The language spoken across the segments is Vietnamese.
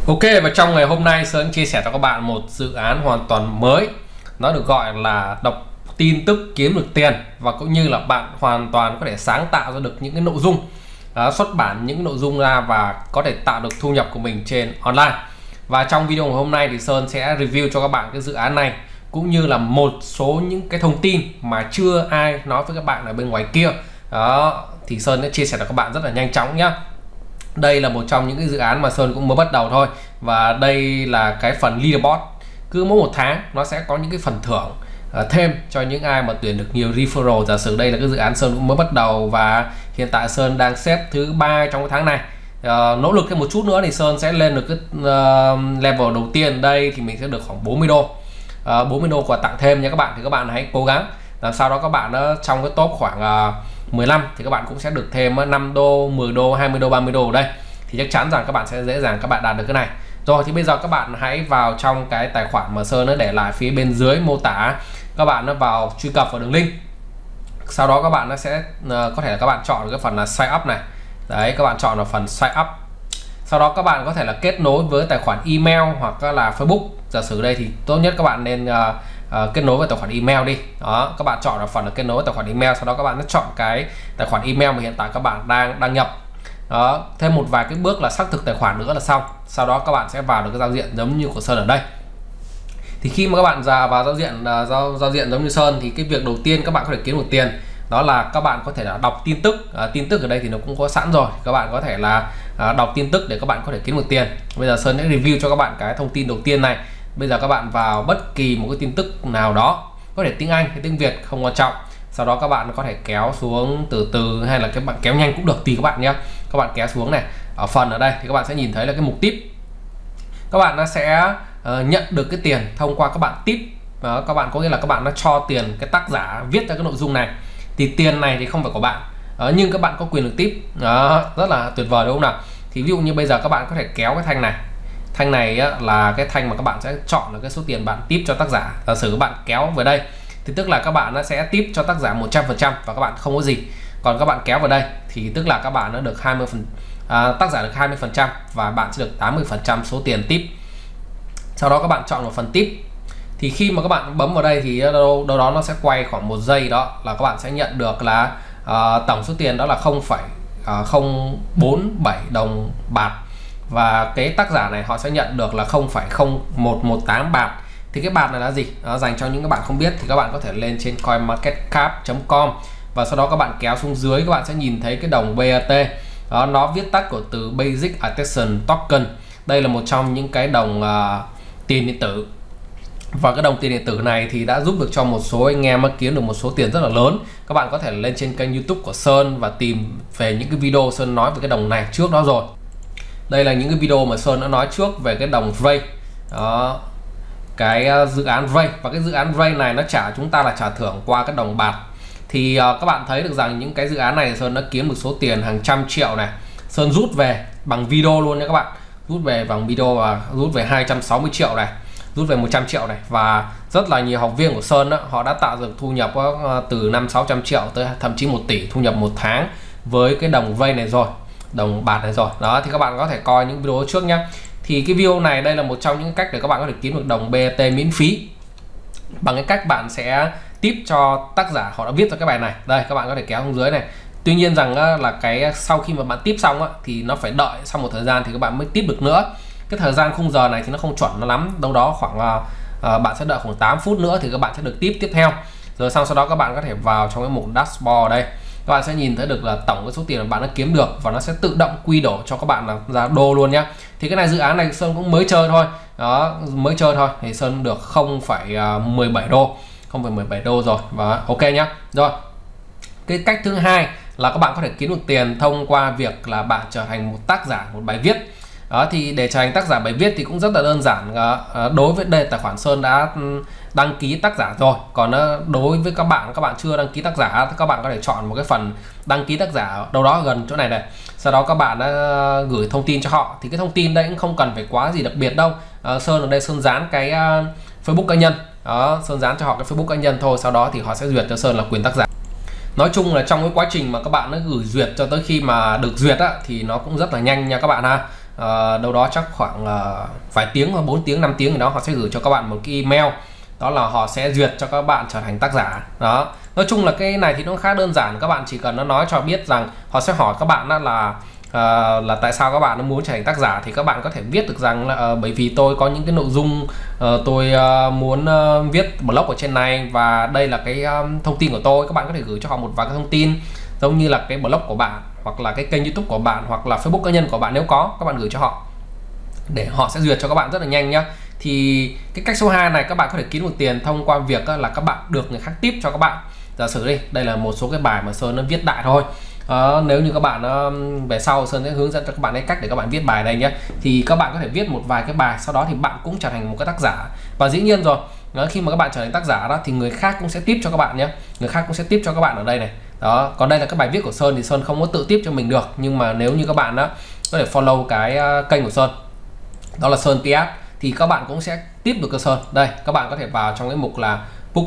Ok, và trong ngày hôm nay Sơn chia sẻ cho các bạn một dự án hoàn toàn mới. Nó được gọi là đọc tin tức kiếm được tiền, và cũng như là bạn hoàn toàn có thể sáng tạo ra được những cái nội dung, xuất bản những cái nội dung ra và có thể tạo được thu nhập của mình trên online. Và trong video ngày hôm nay thì Sơn sẽ review cho các bạn cái dự án này, cũng như là một số những cái thông tin mà chưa ai nói với các bạn ở bên ngoài kia. Đó thì Sơn sẽ chia sẻ cho các bạn rất là nhanh chóng nhé. Đây là một trong những cái dự án mà Sơn cũng mới bắt đầu thôi, và đây là cái phần leaderboard. Cứ mỗi một tháng nó sẽ có những cái phần thưởng thêm cho những ai mà tuyển được nhiều referral. Giả sử đây là cái dự án Sơn cũng mới bắt đầu và hiện tại Sơn đang xếp thứ 3 trong cái tháng này. Nỗ lực thêm một chút nữa thì Sơn sẽ lên được cái level đầu tiên. Đây thì mình sẽ được khoảng 40 đô. 40 đô quà tặng thêm nha các bạn. Thì các bạn hãy cố gắng làm sao đó các bạn trong cái top khoảng 15 thì các bạn cũng sẽ được thêm 5 đô, 10 đô, 20 đô, 30 đô ở đây. Thì chắc chắn rằng các bạn sẽ dễ dàng các bạn đạt được cái này. Rồi thì bây giờ các bạn hãy vào trong cái tài khoản mà Sơn nó để lại phía bên dưới mô tả. Các bạn nó vào truy cập vào đường link. Sau đó các bạn nó sẽ có thể là các bạn chọn cái phần là sign up này. Đấy, các bạn chọn vào phần sign up. Sau đó các bạn có thể là kết nối với tài khoản email hoặc là Facebook. Giả sử đây thì tốt nhất các bạn nên kết nối với tài khoản email đi. Đó, các bạn chọn vào phần là kết nối với tài khoản email. Sau đó các bạn sẽ chọn cái tài khoản email mà hiện tại các bạn đang đăng nhập. Đó, thêm một vài cái bước là xác thực tài khoản nữa là xong. Sau đó các bạn sẽ vào được cái giao diện giống như của Sơn ở đây. Thì khi mà các bạn vào giao diện giống như Sơn thì cái việc đầu tiên các bạn có thể kiếm được tiền đó là các bạn có thể là đọc tin tức. Tin tức ở đây thì nó cũng có sẵn rồi, các bạn có thể là đọc tin tức để các bạn có thể kiếm được tiền. Bây giờ Sơn sẽ review cho các bạn cái thông tin đầu tiên này. Bây giờ các bạn vào bất kỳ một cái tin tức nào đó, có thể tiếng Anh hay tiếng Việt không quan trọng. Sau đó các bạn có thể kéo xuống từ từ hay là các bạn kéo nhanh cũng được, tùy các bạn nhé. Các bạn kéo xuống này, ở phần ở đây thì các bạn sẽ nhìn thấy là cái mục tip. Các bạn nó sẽ nhận được cái tiền thông qua các bạn tip. Các bạn có nghĩa là các bạn nó cho tiền cái tác giả viết ra cái nội dung này. Thì tiền này thì không phải của bạn, nhưng các bạn có quyền được tip. Rất là tuyệt vời đúng không nào? Thì ví dụ như bây giờ các bạn có thể kéo cái thanh này. Thanh này là cái thanh mà các bạn sẽ chọn là cái số tiền bạn tip cho tác giả. Giả sử các bạn kéo vào đây thì tức là các bạn nó sẽ tip cho tác giả 100% và các bạn không có gì. Còn các bạn kéo vào đây thì tức là các bạn nó được 20%, tác giả được 20% và bạn sẽ được 80% số tiền tip. Sau đó các bạn chọn vào phần tip. Thì khi mà các bạn bấm vào đây thì đâu đó nó sẽ quay khoảng 1 giây, đó là các bạn sẽ nhận được là tổng số tiền đó là 0,047 đồng bạt, và cái tác giả này họ sẽ nhận được là 0,0118 bạt. Thì cái bạt này là gì? Dành cho những các bạn không biết thì các bạn có thể lên trên coinmarketcap.com và sau đó các bạn kéo xuống dưới, các bạn sẽ nhìn thấy cái đồng BAT. Nó viết tắt của từ Basic Attention Token. Đây là một trong những cái đồng tiền điện tử. Và cái đồng tiền điện tử này thì đã giúp được cho một số anh em kiếm được một số tiền rất là lớn. Các bạn có thể lên trên kênh YouTube của Sơn và tìm về những cái video Sơn nói về cái đồng này trước đó rồi. Đây là những cái video mà Sơn đã nói trước về cái đồng Ray. Đó, cái dự án Ray. Và cái dự án Ray này nó chúng ta là trả thưởng qua cái đồng bạt. Thì các bạn thấy được rằng những cái dự án này Sơn đã kiếm được số tiền hàng trăm triệu này. Sơn rút về bằng video luôn nha các bạn. Rút về bằng video và rút về 260 triệu này, rút về 100 triệu này. Và rất là nhiều học viên của Sơn họ đã tạo được thu nhập từ 500-600 triệu tới thậm chí 1 tỷ thu nhập một tháng với cái đồng Ray này rồi, đồng bạt này rồi. Đó thì các bạn có thể coi những video trước nhé. Thì cái video này đây là một trong những cách để các bạn có thể kiếm được đồng BAT miễn phí bằng cái cách bạn sẽ tip cho tác giả họ đã viết ra cái bài này. Đây các bạn có thể kéo xuống dưới này. Tuy nhiên rằng là cái sau khi mà bạn tip xong thì nó phải đợi sau một thời gian thì các bạn mới tip được nữa. Cái thời gian khung giờ này thì nó không chuẩn nó lắm, đâu đó khoảng bạn sẽ đợi khoảng 8 phút nữa thì các bạn sẽ được tip tiếp theo. Rồi sau đó các bạn có thể vào trong cái mục dashboard ở đây. Các bạn sẽ nhìn thấy được là tổng cái số tiền mà bạn đã kiếm được và nó sẽ tự động quy đổi cho các bạn là ra đô luôn nhé. Thì cái này dự án này Sơn cũng mới chơi thôi. Đó, mới chơi thôi thì Sơn được 0,17 đô. 0,17 đô rồi và ok nhá. Rồi. Cái cách thứ hai là các bạn có thể kiếm được tiền thông qua việc là bạn trở thành một tác giả một bài viết. Đó, thì để trở thành tác giả bài viết thì cũng rất là đơn giản. Đối với đây tài khoản Sơn đã đăng ký tác giả rồi. Còn đối với các bạn chưa đăng ký tác giả thì các bạn có thể chọn một cái phần đăng ký tác giả đâu đó gần chỗ này này. Sau đó các bạn gửi thông tin cho họ. Thì cái thông tin đây cũng không cần phải quá gì đặc biệt đâu. Sơn ở đây Sơn dán cái Facebook cá nhân. Đó, Sơn dán cho họ cái Facebook cá nhân thôi. Sau đó thì họ sẽ duyệt cho Sơn là quyền tác giả. Nói chung là trong cái quá trình mà các bạn gửi duyệt cho tới khi mà được duyệt thì nó cũng rất là nhanh nha các bạn ha. đâu đó chắc khoảng vài tiếng hoặc 4 tiếng 5 tiếng gì đó, họ sẽ gửi cho các bạn một cái email, đó là họ sẽ duyệt cho các bạn trở thành tác giả. Đó, nói chung là cái này thì nó khá đơn giản, các bạn chỉ cần nó nói cho biết rằng họ sẽ hỏi các bạn đó là tại sao các bạn nó muốn trở thành tác giả, thì các bạn có thể viết được rằng là bởi vì tôi có những cái nội dung tôi muốn viết blog ở trên này, và đây là cái thông tin của tôi. Các bạn có thể gửi cho họ một vài cái thông tin giống như là cái blog của bạn, hoặc là cái kênh YouTube của bạn, hoặc là Facebook cá nhân của bạn, nếu có các bạn gửi cho họ để họ sẽ duyệt cho các bạn rất là nhanh nhá. Thì cái cách số 2 này các bạn có thể kiếm được tiền thông qua việc là các bạn được người khác tip cho các bạn. Giả sử đi, đây là một số cái bài mà Sơn nó viết đại thôi. Nếu như các bạn về sau Sơn sẽ hướng dẫn cho các bạn cái cách để các bạn viết bài này nhé. Thì các bạn có thể viết một vài cái bài, sau đó thì bạn cũng trở thành một cái tác giả. Và dĩ nhiên rồi, khi mà các bạn trở thành tác giả đó thì người khác cũng sẽ tip cho các bạn nhé. Người khác cũng sẽ tip cho các bạn ở đây này. Đó, còn đây là các bài viết của Sơn thì Sơn không có tự tip cho mình được, nhưng mà nếu như các bạn đó có thể follow cái kênh của Sơn, đó là Sơn Piat, thì các bạn cũng sẽ tiếp được cơ Sơn. Đây, các bạn có thể vào trong cái mục là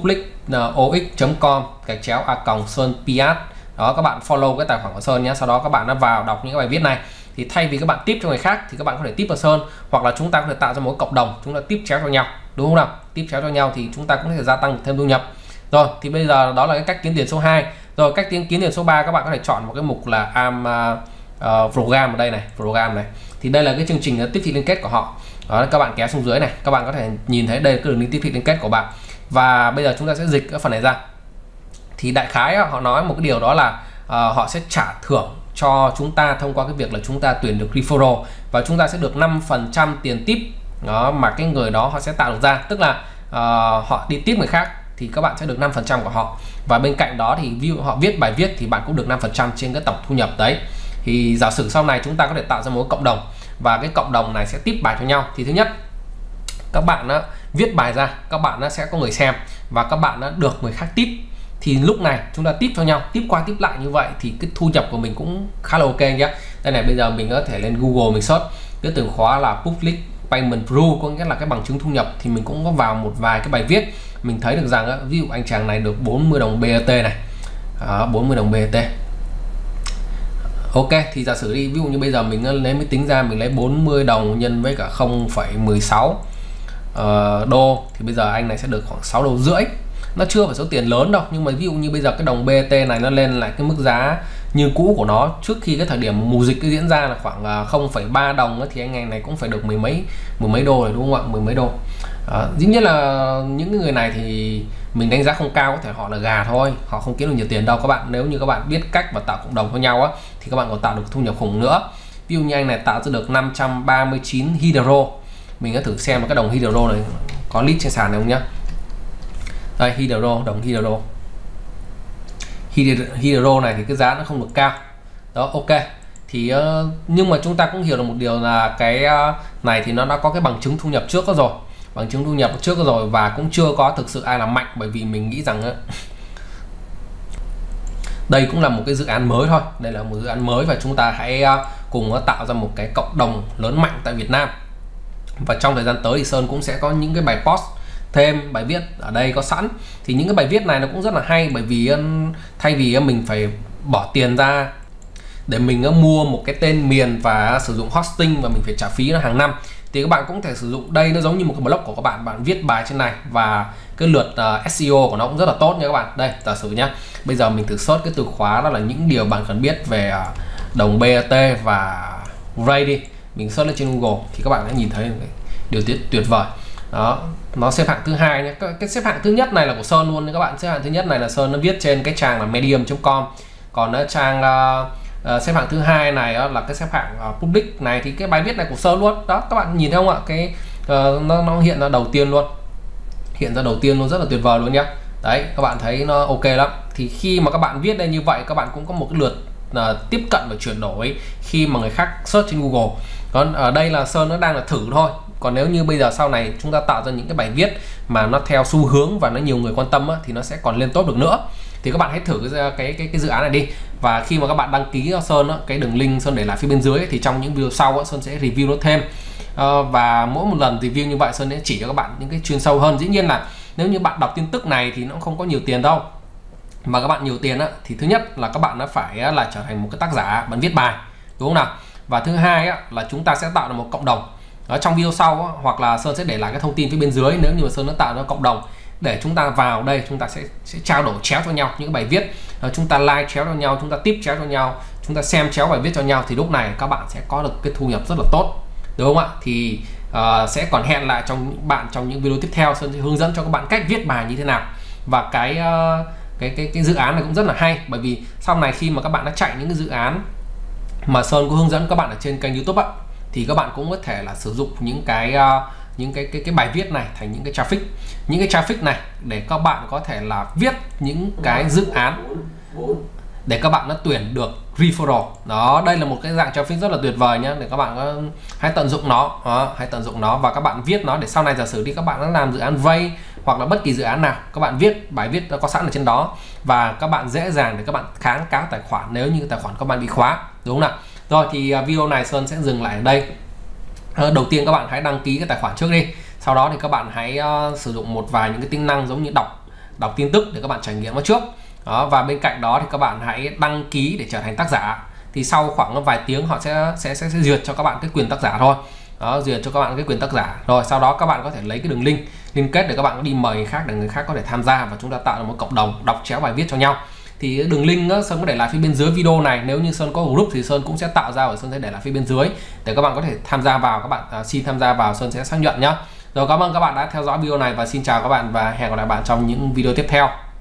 publicox.com/Sơn Piat. Đó, các bạn follow cái tài khoản của Sơn nhé. Sau đó các bạn đã vào đọc những cái bài viết này, thì thay vì các bạn tiếp cho người khác thì các bạn có thể tiếp vào Sơn, hoặc là chúng ta có thể tạo ra một cộng đồng, chúng ta tiếp chéo cho nhau, đúng không nào? Tiếp chéo cho nhau thì chúng ta cũng có thể gia tăng thêm thu nhập. Rồi, thì bây giờ đó là cái cách kiếm tiền số 2. Rồi, cách kiếm tiền số 3, các bạn có thể chọn một cái mục là program ở đây này, program này. Thì đây là cái chương trình tiếp thị liên kết của họ. Đó, các bạn kéo xuống dưới này, các bạn có thể nhìn thấy đây là cái đường link tiếp thị liên kết của bạn. Và bây giờ chúng ta sẽ dịch cái phần này ra. Thì đại khái họ nói một cái điều đó là họ sẽ trả thưởng cho chúng ta thông qua cái việc là chúng ta tuyển được referral, và chúng ta sẽ được 5% tiền tip đó mà cái người đó họ sẽ tạo được ra. Tức là họ đi tip người khác thì các bạn sẽ được 5% của họ, và bên cạnh đó thì ví dụ họ viết bài viết thì bạn cũng được 5% trên cái tổng thu nhập đấy. Thì giả sử sau này chúng ta có thể tạo ra một cộng đồng, và cái cộng đồng này sẽ tip bài cho nhau. Thì thứ nhất, các bạn viết bài ra, các bạn sẽ có người xem và các bạn được người khác tip. Thì lúc này chúng ta tip cho nhau, tip qua tip lại như vậy thì cái thu nhập của mình cũng khá là ok nhé. Đây này, bây giờ mình có thể lên Google mình search cái từ khóa là public payment proof, có nghĩa là cái bằng chứng thu nhập. Thì mình cũng có vào một vài cái bài viết, mình thấy được rằng ví dụ anh chàng này được 40 đồng BAT này, 40 đồng BAT. Ok, thì giả sử đi, ví dụ như bây giờ mình lấy máy tính ra, mình lấy 40 đồng nhân với cả 0,16 đô, thì bây giờ anh này sẽ được khoảng 6,5 đô. Nó chưa phải số tiền lớn đâu, nhưng mà ví dụ như bây giờ cái đồng BT này nó lên lại cái mức giá như cũ của nó trước khi cái thời điểm mùa dịch diễn ra là khoảng 0,3 đồng thì anh này cũng phải được mười mấy đô rồi, đúng không ạ? Mười mấy đô. Dĩ nhiên là những người này thì mình đánh giá không cao, có thể họ là gà thôi, họ không kiếm được nhiều tiền đâu các bạn. Nếu như các bạn biết cách và tạo cộng đồng với nhau thì các bạn còn tạo được thu nhập khủng nữa. Ví dụ như anh này tạo ra được 539 Hydro. Mình đã thử xem cái đồng Hydro này có list trên sàn này không nhá. Đây, Hydro, đồng Hydro này thì cái giá nó không được cao. Đó, ok. Thì nhưng mà chúng ta cũng hiểu được một điều là cái này thì nó đã có cái bằng chứng thu nhập trước rồi. Bằng chứng thu nhập trước rồi, và cũng chưa có thực sự ai làm mạnh, bởi vì mình nghĩ rằng đây cũng là một cái dự án mới thôi. Đây là một dự án mới và chúng ta hãy cùng tạo ra một cái cộng đồng lớn mạnh tại Việt Nam. Và trong thời gian tới thì Sơn cũng sẽ có những cái bài post thêm, bài viết ở đây có sẵn. Thì những cái bài viết này nó cũng rất là hay, bởi vì thay vì mình phải bỏ tiền ra để mình mua một cái tên miền và sử dụng hosting và mình phải trả phí nó hàng năm, thì các bạn cũng thể sử dụng đây, nó giống như một cái blog của các bạn. Bạn viết bài trên này và cái lượt SEO của nó cũng rất là tốt nha các bạn. Đây, giả sử nhá, bây giờ mình thử search cái từ khóa đó là những điều bạn cần biết về đồng BAT và Ray đi. Mình search lên trên Google thì các bạn đã nhìn thấy điều tuyệt vời. Đó, nó xếp hạng thứ 2 nhé. Cái xếp hạng thứ nhất này là của Sơn luôn các bạn. Xếp hạng thứ nhất này là Sơn nó viết trên cái trang là medium.com. Còn trang xếp hạng thứ 2 này là cái xếp hạng public này, thì cái bài viết này của Sơn luôn. Đó, các bạn nhìn thấy không ạ? Cái nó hiện ra đầu tiên luôn. Hiện ra đầu tiên luôn, rất là tuyệt vời luôn nhé. Đấy, các bạn thấy nó ok lắm. Thì khi mà các bạn viết đây như vậy, các bạn cũng có một cái lượt tiếp cận và chuyển đổi khi mà người khác search trên Google. Còn ở đây là Sơn nó đang là thử thôi. Còn nếu như bây giờ sau này chúng ta tạo ra những cái bài viết mà nó theo xu hướng và nó nhiều người quan tâm thì nó sẽ còn lên tốt được nữa. Thì các bạn hãy thử cái dự án này đi. Và khi mà các bạn đăng ký Sơn cái đường link Sơn để lại phía bên dưới, thì trong những video sau Sơn sẽ review nó thêm. Và mỗi một lần review như vậy Sơn sẽ chỉ cho các bạn những cái chuyên sâu hơn. Dĩ nhiên là nếu như bạn đọc tin tức này thì nó không có nhiều tiền đâu, mà các bạn nhiều tiền thì thứ nhất là các bạn phải là trở thành một cái tác giả, bạn viết bài, đúng không nào? Và thứ hai á, là chúng ta sẽ tạo được một cộng đồng. Ở trong video sau á, hoặc là Sơn sẽ để lại cái thông tin phía bên dưới, nếu như mà Sơn đã tạo ra cộng đồng để chúng ta vào đây, chúng ta sẽ trao đổi chéo cho nhau những bài viết, chúng ta like chéo cho nhau, chúng ta tiếp chéo cho nhau, chúng ta xem chéo bài viết cho nhau, thì lúc này các bạn sẽ có được cái thu nhập rất là tốt, đúng không ạ? Thì sẽ còn hẹn lại trong những video tiếp theo. Sơn sẽ hướng dẫn cho các bạn cách viết bài như thế nào. Và cái dự án này cũng rất là hay, bởi vì sau này khi mà các bạn đã chạy những cái dự án mà Sơn có hướng dẫn các bạn ở trên kênh YouTube á, thì các bạn cũng có thể là sử dụng những cái bài viết này thành những cái traffic này để các bạn có thể là viết những cái dự án để các bạn đã tuyển được referral. Đó, đây là một cái dạng traffic rất là tuyệt vời nhé, để các bạn hãy tận dụng nó. Hãy tận dụng nó và các bạn viết nó để sau này giả sử đi các bạn đã làm dự án vay hoặc là bất kỳ dự án nào, các bạn viết bài viết nó có sẵn ở trên đó và các bạn dễ dàng để các bạn kháng cáo tài khoản nếu như tài khoản các bạn bị khóa, đúng không nào? Rồi thì video này Sơn sẽ dừng lại ở đây. Đầu tiên các bạn hãy đăng ký cái tài khoản trước đi, sau đó thì các bạn hãy sử dụng một vài những cái tính năng giống như đọc tin tức để các bạn trải nghiệm nó trước. Đó, và bên cạnh đó thì các bạn hãy đăng ký để trở thành tác giả. Thì sau khoảng vài tiếng họ sẽ duyệt cho các bạn cái quyền tác giả thôi. Đó, duyệt cho các bạn cái quyền tác giả. Rồi sau đó các bạn có thể lấy cái đường link liên kết để các bạn đi mời người khác để người khác có thể tham gia và chúng ta tạo ra một cộng đồng đọc chéo bài viết cho nhau. Thì đường link đó, Sơn có để lại phía bên dưới video này. Nếu như Sơn có group thì Sơn cũng sẽ tạo ra và Sơn sẽ để lại phía bên dưới để các bạn có thể tham gia vào. Các bạn xin tham gia vào, Sơn sẽ xác nhận nhé. Rồi, cảm ơn các bạn đã theo dõi video này và xin chào các bạn và hẹn gặp lại bạn trong những video tiếp theo.